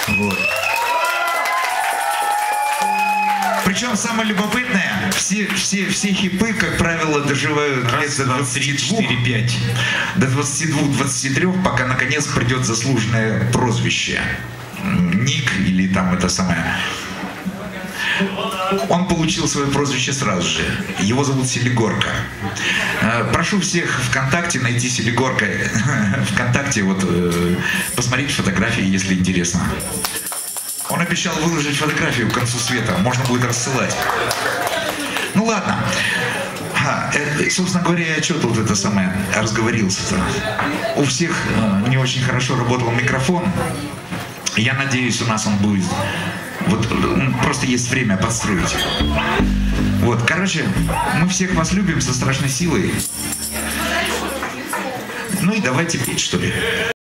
Вот. Причем самое любопытное, все хипы, как правило, доживают лет до 22-5, до 22-23, пока наконец придет заслуженное прозвище. Ник или там это самое. Он получил свое прозвище сразу же. Его зовут Селигорка. Прошу всех ВКонтакте найти Селигорка. ВКонтакте вот посмотреть фотографии, если интересно. Он обещал выложить фотографию к концу света. Можно будет рассылать. Ну ладно. Собственно говоря, я что тут это самое разговорился-то? У всех не очень хорошо работал микрофон. Я надеюсь, у нас он будет. Вот просто есть время подстроить. Вот, короче, мы всех вас любим со страшной силой. Ну и давайте петь, что ли.